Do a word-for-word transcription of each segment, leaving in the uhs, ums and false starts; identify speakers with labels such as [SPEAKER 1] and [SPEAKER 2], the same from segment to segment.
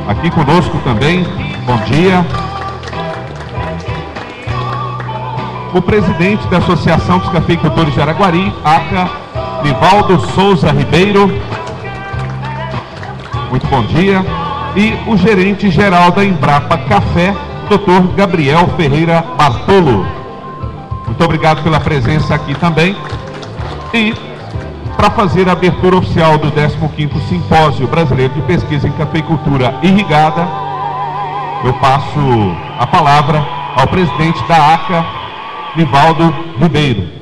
[SPEAKER 1] aqui conosco também. Bom dia. O presidente da Associação dos Cafeicultores de Araguari, ACA, Nivaldo Souza Ribeiro. Muito bom dia. E o gerente geral da Embrapa Café, doutor Gabriel Ferreira Bartolo. Muito obrigado pela presença aqui também. E para fazer a abertura oficial do décimo quinto Simpósio Brasileiro de Pesquisa em Cafeicultura Irrigada, eu passo a palavra ao presidente da ACA, Nivaldo Ribeiro.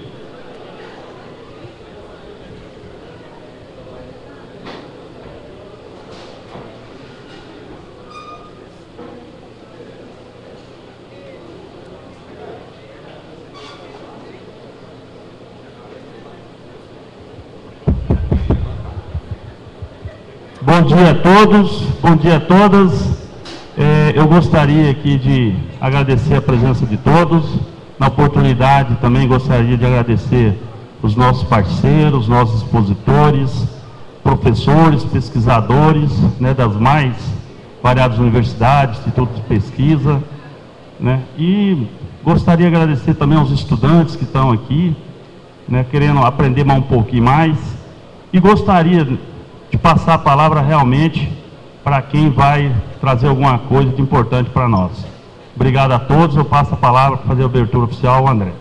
[SPEAKER 2] Bom dia a todos, bom dia a todas. É, eu gostaria aqui de agradecer a presença de todos. Na oportunidade também gostaria de agradecer os nossos parceiros, nossos expositores, professores, pesquisadores, né, das mais variadas universidades, institutos de pesquisa, né, e gostaria de agradecer também aos estudantes que estão aqui, né, querendo aprender mais um pouquinho mais, e gostaria de passar a palavra realmente para quem vai trazer alguma coisa de importante para nós. Obrigado a todos, eu passo a palavra para fazer a abertura oficial ao André.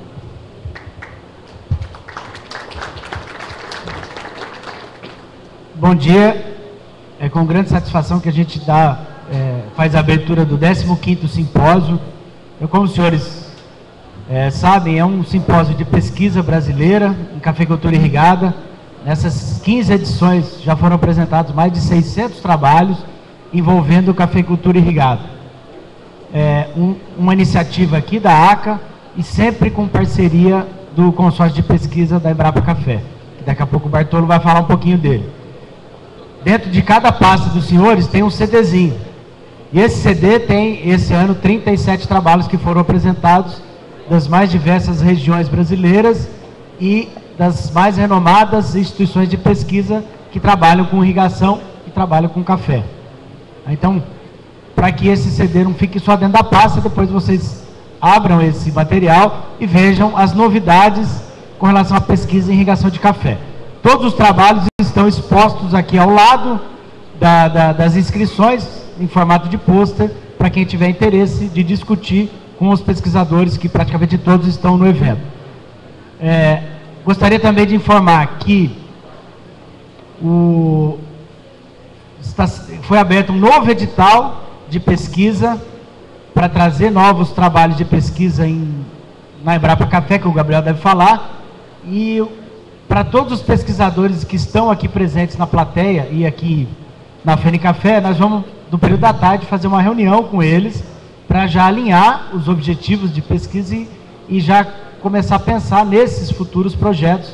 [SPEAKER 3] Bom dia, é com grande satisfação que a gente dá, é, faz a abertura do décimo quinto Simpósio. Eu, como os senhores é, sabem, é um simpósio de pesquisa brasileira em cafeicultura irrigada. Nessas quinze edições já foram apresentados mais de seiscentos trabalhos envolvendo cafeicultura irrigada. É um, uma iniciativa aqui da ACA e sempre com parceria do consórcio de pesquisa da Embrapa Café. Daqui a pouco o Bartolo vai falar um pouquinho dele. Dentro de cada pasta dos senhores tem um CDzinho. E esse C D tem, esse ano, trinta e sete trabalhos que foram apresentados das mais diversas regiões brasileiras e das mais renomadas instituições de pesquisa que trabalham com irrigação e trabalham com café. Então, para que esse C D não fique só dentro da pasta, depois vocês abram esse material e vejam as novidades com relação à pesquisa em irrigação de café. Todos os trabalhos estão expostos aqui ao lado da, da, das inscrições, em formato de pôster, para quem tiver interesse de discutir com os pesquisadores, que praticamente todos estão no evento. É, Gostaria também de informar que o, está, foi aberto um novo edital de pesquisa para trazer novos trabalhos de pesquisa em, na Embrapa Café, que o Gabriel deve falar, e para todos os pesquisadores que estão aqui presentes na plateia e aqui na FENICAFÉ, nós vamos, no período da tarde, fazer uma reunião com eles para já alinhar os objetivos de pesquisa e, e já começar a pensar nesses futuros projetos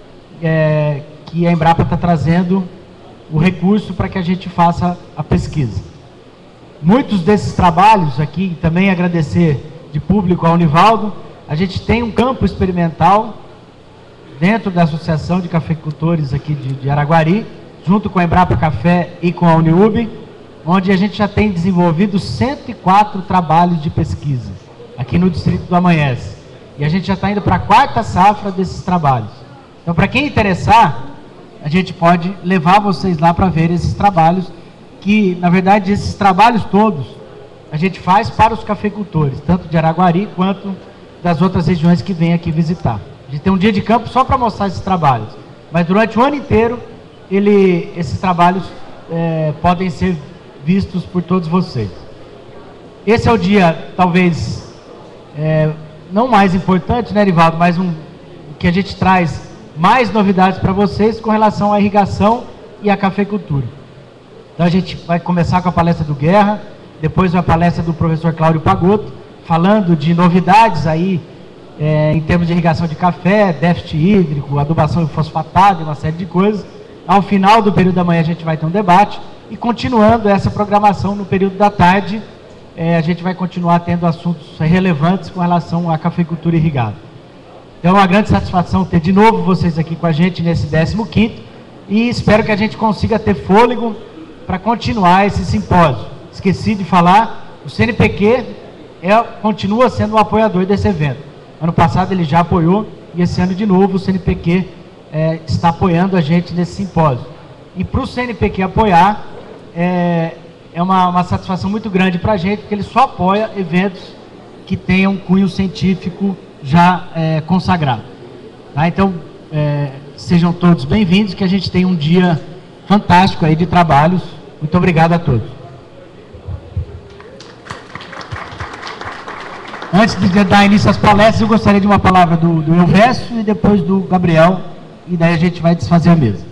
[SPEAKER 3] é, que a Embrapa está trazendo o recurso para que a gente faça a pesquisa. Muitos desses trabalhos aqui, também agradecer de público ao Nivaldo, a gente tem um campo experimental dentro da Associação de Cafeicultores aqui de, de Araguari, junto com a Embrapa Café e com a Uniub, onde a gente já tem desenvolvido cento e quatro trabalhos de pesquisa, aqui no Distrito do Amanhece. E a gente já está indo para a quarta safra desses trabalhos. Então, para quem interessar, a gente pode levar vocês lá para ver esses trabalhos, que, na verdade, esses trabalhos todos, a gente faz para os cafeicultores, tanto de Araguari quanto das outras regiões que vêm aqui visitar. A gente tem um dia de campo só para mostrar esses trabalhos, mas durante o ano inteiro, ele, esses trabalhos é, podem ser vistos por todos vocês. Esse é o dia, talvez, é, não mais importante, né, Nivaldo, mas um, que a gente traz mais novidades para vocês com relação à irrigação e à cafeicultura. Então a gente vai começar com a palestra do Guerra, depois a palestra do professor Cláudio Pagotto, falando de novidades aí, é, em termos de irrigação de café, déficit hídrico, adubação fosfatada, uma série de coisas. Ao final do período da manhã a gente vai ter um debate, e continuando essa programação no período da tarde, é, a gente vai continuar tendo assuntos relevantes com relação à cafeicultura irrigada. Então é uma grande satisfação ter de novo vocês aqui com a gente nesse décimo quinto, e espero que a gente consiga ter fôlego para continuar esse simpósio. esqueci de falar, o C N P Q é, continua sendo o apoiador desse evento. Ano passado ele já apoiou e esse ano de novo o C N P Q é, está apoiando a gente nesse simpósio. E para o C N P Q apoiar, é, é uma, uma satisfação muito grande para a gente, porque ele só apoia eventos que tenham cunho científico já é, consagrado. Tá? Então, é, sejam todos bem-vindos, que a gente tenha um dia fantástico aí de trabalhos. Muito obrigado a todos. Antes de dar início às palestras, eu gostaria de uma palavra do, do Elvésio e depois do Gabriel, e daí a gente vai desfazer a mesa.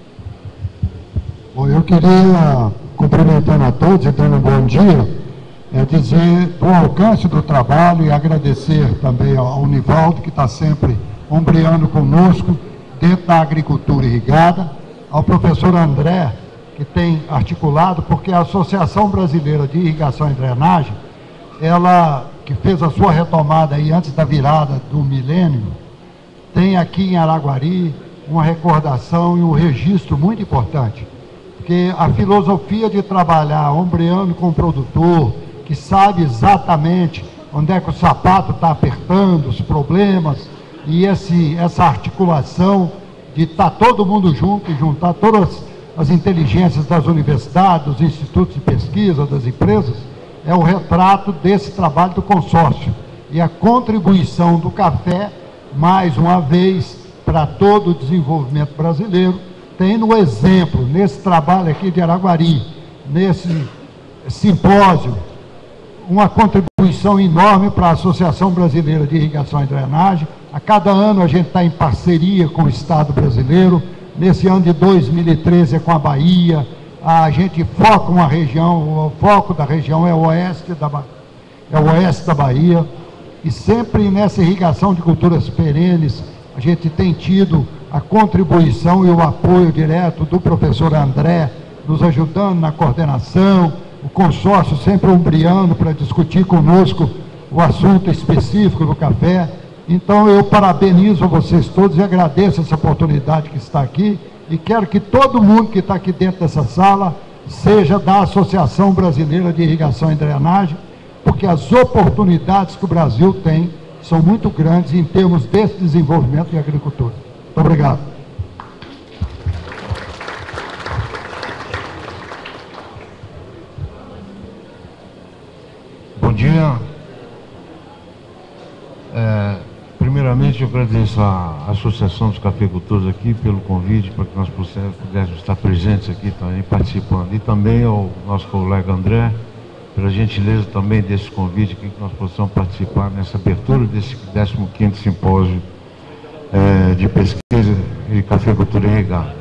[SPEAKER 4] Bom, eu queria, cumprimentando a todos e dando um bom dia, é dizer do alcance do trabalho e agradecer também ao Nivaldo, que está sempre ombreando conosco dentro da agricultura irrigada, ao professor André, que tem articulado, porque a Associação Brasileira de Irrigação e Drenagem, ela que fez a sua retomada aí antes da virada do milênio, tem aqui em Araguari uma recordação e um registro muito importante, porque a filosofia de trabalhar ombreando com o produtor, que sabe exatamente onde é que o sapato está apertando, os problemas, e esse, essa articulação de estar todo mundo junto e juntar todas as inteligências das universidades, dos institutos de pesquisa, das empresas, é o retrato desse trabalho do consórcio. E a contribuição do café, mais uma vez, para todo o desenvolvimento brasileiro, tem no exemplo, nesse trabalho aqui de Araguari, nesse simpósio, uma contribuição enorme para a Associação Brasileira de Irrigação e Drenagem. A cada ano a gente está em parceria com o Estado brasileiro. Nesse ano de dois mil e treze é com a Bahia. A gente foca uma região, o foco da região é o oeste da, é o oeste da Bahia. E sempre nessa irrigação de culturas perenes, a gente tem tido a contribuição e o apoio direto do professor André, nos ajudando na coordenação, o consórcio sempre ombreando para discutir conosco o assunto específico do café. Então eu parabenizo a vocês todos e agradeço essa oportunidade que está aqui e quero que todo mundo que está aqui dentro dessa sala seja da Associação Brasileira de Irrigação e Drenagem, porque as oportunidades que o Brasil tem são muito grandes em termos desse desenvolvimento de agricultura. Muito obrigado.
[SPEAKER 5] Bom dia. É, primeiramente, eu agradeço à Associação dos Cafeicultores aqui pelo convite, para que nós pudéssemos estar presentes aqui também, participando. E também ao nosso colega André, pela gentileza também desse convite aqui, que nós possamos participar nessa abertura desse décimo quinto Simpósio é, de Pesquisa e Cafeicultura Irrigada.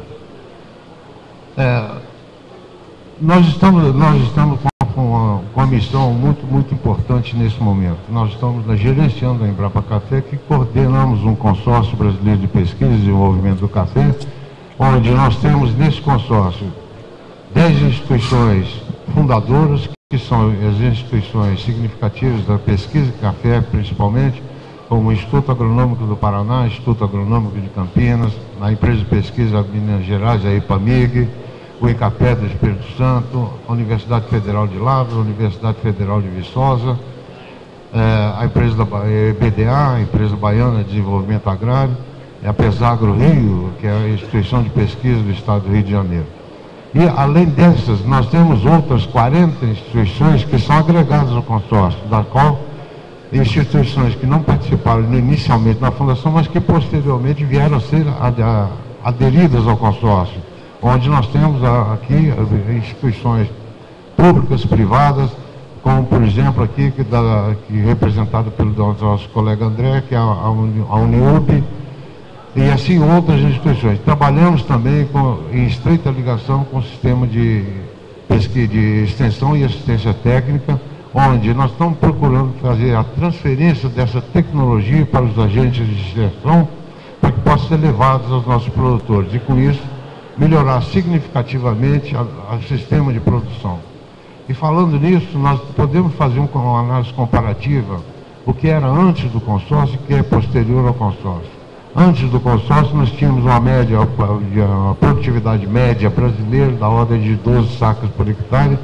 [SPEAKER 5] É, nós estamos, nós estamos com Com uma, com uma missão muito, muito importante nesse momento. Nós estamos gerenciando a Embrapa Café, que coordenamos um consórcio brasileiro de pesquisa e desenvolvimento do café, onde nós temos nesse consórcio dez instituições fundadoras, que são as instituições significativas da pesquisa de café, principalmente, como o Instituto Agronômico do Paraná, Instituto Agronômico de Campinas, a empresa de pesquisa de Minas Gerais, a IPAMIG, o ICAPé do Espírito Santo, a Universidade Federal de Lavras, a Universidade Federal de Viçosa, é, a empresa da B D A, a Empresa Baiana de Desenvolvimento Agrário, a Pesagro Rio, que é a instituição de pesquisa do Estado do Rio de Janeiro. E, além dessas, nós temos outras quarenta instituições que são agregadas ao consórcio, da qual instituições que não participaram inicialmente na fundação, mas que posteriormente vieram a ser aderidas ao consórcio, onde nós temos aqui instituições públicas, privadas, como por exemplo aqui, que, da, que representada pelo nosso colega André, que é a, a Uniub, e assim outras instituições. Trabalhamos também com, em estreita ligação com o sistema de pesquisa, de extensão e assistência técnica, onde nós estamos procurando fazer a transferência dessa tecnologia para os agentes de extensão, para que possam ser levados aos nossos produtores, e com isso melhorar significativamente o sistema de produção. E falando nisso, nós podemos fazer uma análise comparativa, o que era antes do consórcio e o que é posterior ao consórcio. Antes do consórcio, nós tínhamos uma média, uma produtividade média brasileira da ordem de doze sacas por hectare,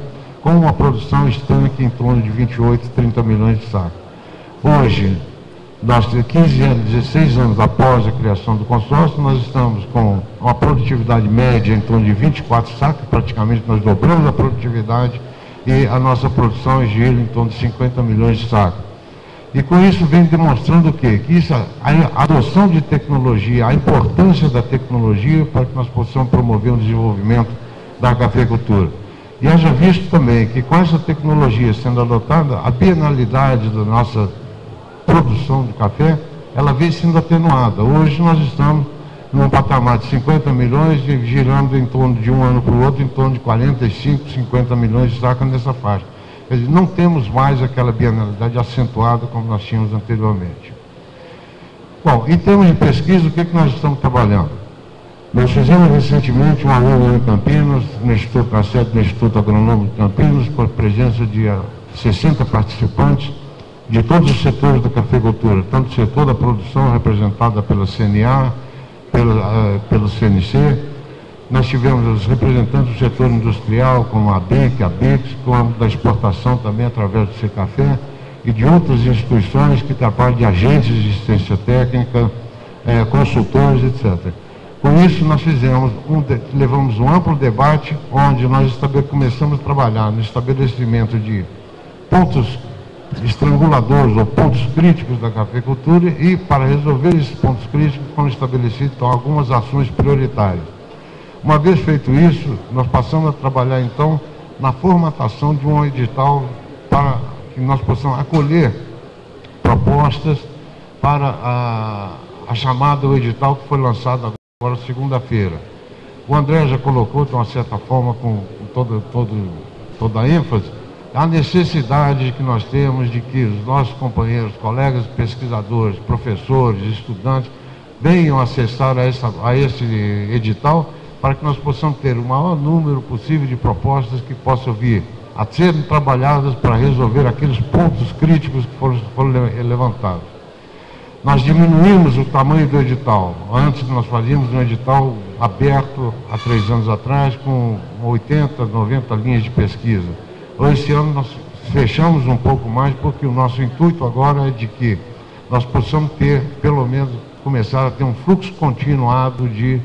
[SPEAKER 5] com uma produção estanque em torno de vinte e oito, trinta milhões de sacos. Hoje, nós, quinze anos, dezesseis anos após a criação do consórcio, nós estamos com uma produtividade média em torno de vinte e quatro sacos, praticamente nós dobramos a produtividade e a nossa produção gira em torno de cinquenta milhões de sacos. E com isso vem demonstrando o quê? Que isso, a adoção de tecnologia, a importância da tecnologia para que nós possamos promover o desenvolvimento da cafeicultura. E haja visto também que com essa tecnologia sendo adotada, a penalidade da nossa produção de café, ela vem sendo atenuada. Hoje nós estamos num patamar de cinquenta milhões e girando em torno de um ano para o outro, em torno de quarenta e cinco, cinquenta milhões de sacas nessa faixa. Quer dizer, não temos mais aquela bienalidade acentuada como nós tínhamos anteriormente. Bom, em termos de pesquisa, o que, é que nós estamos trabalhando? Nós fizemos recentemente uma reunião em Campinas, no Instituto, na sede do Instituto Agronômico de Campinas, com a presença de sessenta participantes de todos os setores da cafeicultura, tanto o setor da produção, representada pela C N A, pela, uh, pelo C N C. Nós tivemos os representantes do setor industrial, como a B E C, a B I C, como da exportação também, através do Secafé, e de outras instituições que trabalham de agentes de assistência técnica, eh, consultores, etcétera. Com isso, nós fizemos um, levamos um amplo debate, onde nós começamos a trabalhar no estabelecimento de pontos estranguladores ou pontos críticos da cafeicultura, e para resolver esses pontos críticos foram estabelecidas então, algumas ações prioritárias. Uma vez feito isso, nós passamos a trabalhar então na formatação de um edital para que nós possamos acolher propostas para a, a chamada do edital que foi lançado agora segunda-feira. O André já colocou de uma certa forma com, com todo, todo, toda a ênfase a necessidade que nós temos de que os nossos companheiros, colegas pesquisadores, professores, estudantes venham acessar a, essa, a esse edital, para que nós possamos ter o maior número possível de propostas que possam vir a serem trabalhadas para resolver aqueles pontos críticos que foram, foram levantados. Nós diminuímos o tamanho do edital. Antes nós fazíamos um edital aberto há três anos atrás, com oitenta, noventa linhas de pesquisa. Esse ano nós fechamos um pouco mais, porque o nosso intuito agora é de que nós possamos ter, pelo menos, começar a ter um fluxo continuado de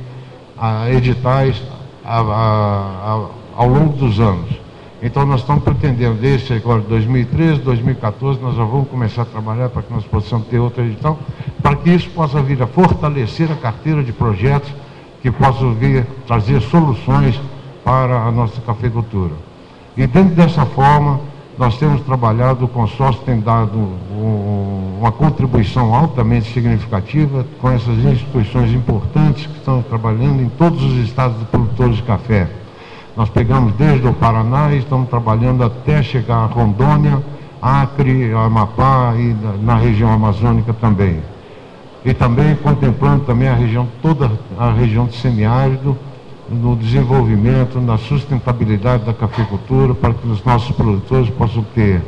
[SPEAKER 5] a editais a, a, a, ao longo dos anos. Então nós estamos pretendendo, desde agora dois mil e treze, dois mil e quatorze, nós já vamos começar a trabalhar para que nós possamos ter outro edital, para que isso possa vir a fortalecer a carteira de projetos que possam vir trazer soluções para a nossa cafeicultura. E dentro dessa forma, nós temos trabalhado, o consórcio tem dado um, uma contribuição altamente significativa com essas instituições importantes que estão trabalhando em todos os estados de produtores de café. Nós pegamos desde o Paraná e estamos trabalhando até chegar a Rondônia, Acre, Amapá e na, na região amazônica também. E também contemplando também a região, toda a região de semiárido, no desenvolvimento, na sustentabilidade da cafeicultura, para que os nossos produtores possam ter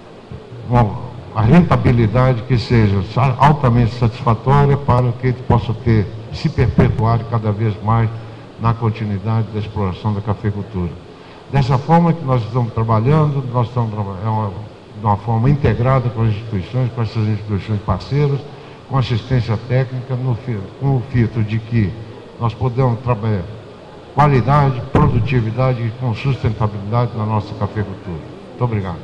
[SPEAKER 5] uma, a rentabilidade que seja altamente satisfatória, para que eles possam ter, se perpetuar cada vez mais na continuidade da exploração da cafeicultura. Dessa forma que nós estamos trabalhando, nós estamos trabalhando é uma, de uma forma integrada com as instituições, com essas instituições parceiras, com assistência técnica, no, com o fito de que nós podemos trabalhar qualidade, produtividade e com sustentabilidade na nossa cafeicultura. Muito obrigado.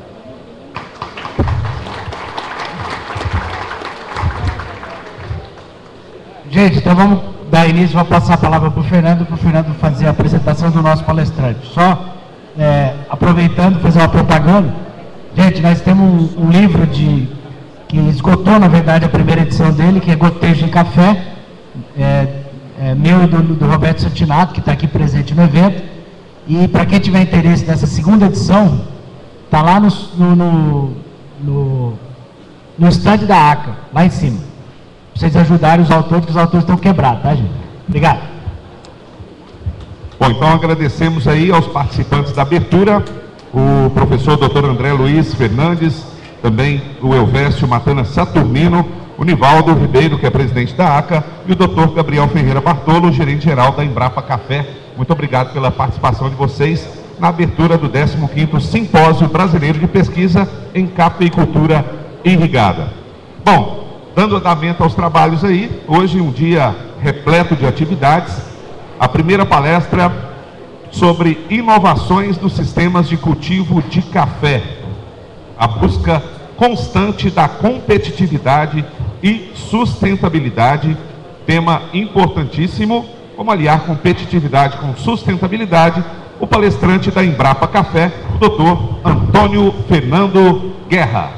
[SPEAKER 3] Gente, então vamos dar início, vou passar a palavra para o Fernando, para o Fernando fazer a apresentação do nosso palestrante. Só é, aproveitando, fazer uma propaganda. Gente, nós temos um, um livro de, que esgotou, na verdade, a primeira edição dele, que é Gotejo em Café, é, É, meu e do, do Roberto Santinato, que está aqui presente no evento. E para quem tiver interesse nessa segunda edição, está lá no, no, no, no stand da A C A, lá em cima. Para vocês ajudarem os autores, que os autores estão quebrados, tá, gente? Obrigado.
[SPEAKER 1] Bom, então agradecemos aí aos participantes da abertura, o professor doutor André Luiz Fernandes, também o Elvésio Matana Saturnino, o Nivaldo Ribeiro, que é presidente da A C A, e o doutor Gabriel Ferreira Bartolo, gerente-geral da Embrapa Café. Muito obrigado pela participação de vocês. na abertura do décimo quinto Simpósio Brasileiro de Pesquisa em Cafeicultura Irrigada. Bom, dando andamento aos trabalhos aí, hoje um dia repleto de atividades. A primeira palestra sobre inovações nos sistemas de cultivo de café. A busca constante da competitividade e sustentabilidade, tema importantíssimo. Como aliar competitividade com sustentabilidade, o palestrante da Embrapa Café, o doutor Antônio Fernando Guerra.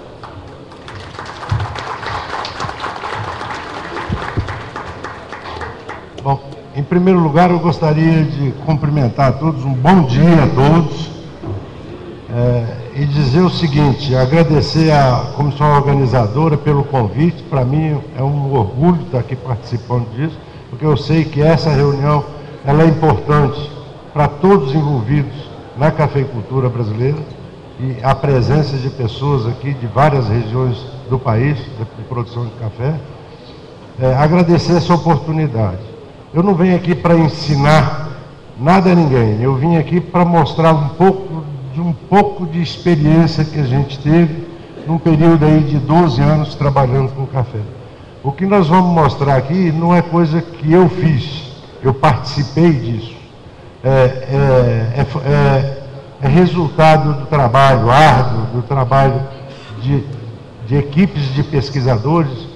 [SPEAKER 5] Bom, em primeiro lugar, eu gostaria de cumprimentar a todos, um bom dia a todos, é, e dizer o seguinte, agradecer à comissão organizadora pelo convite. Para mim é um orgulho estar aqui participando disso, porque eu sei que essa reunião ela é importante para todos envolvidos na cafeicultura brasileira, e a presença de pessoas aqui de várias regiões do país, de produção de café. É, agradecer essa oportunidade. Eu não venho aqui para ensinar nada a ninguém, eu vim aqui para mostrar um pouco de um pouco de experiência que a gente teve num período aí de doze anos trabalhando com café. O que nós vamos mostrar aqui não é coisa que eu fiz, eu participei disso. É, é, é, é, é resultado do trabalho árduo, do trabalho de, de equipes de pesquisadores